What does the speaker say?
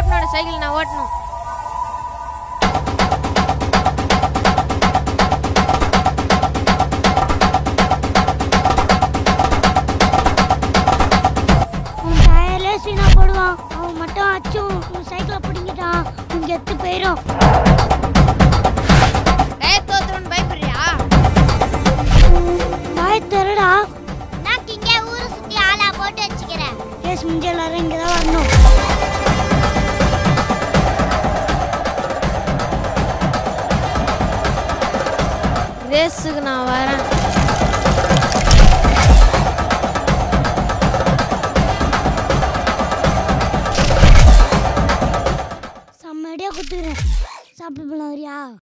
கேப்டனோட cycle நான் ஓட்டணும். போடுவான் அவன் மட்டும் அச்சும் உன் சைக்கிளை பிடிங்கிட்டான் உங்க எத்து போயிடும். தோத்துறோன்னு பயப்படுறியா? பாய் தருடா. நான் இங்க ஊரு சுத்தி ஆளா போட்டு வச்சுக்கிறேன். கேஸ் முடிஞ்ச எல்லாரும் இங்கதான் வரணும். ரேஸுக்கு நான் வரேன். செம்மடியா குத்துக்கிறேன். சாப்பிட்டு போலாம் வரியா?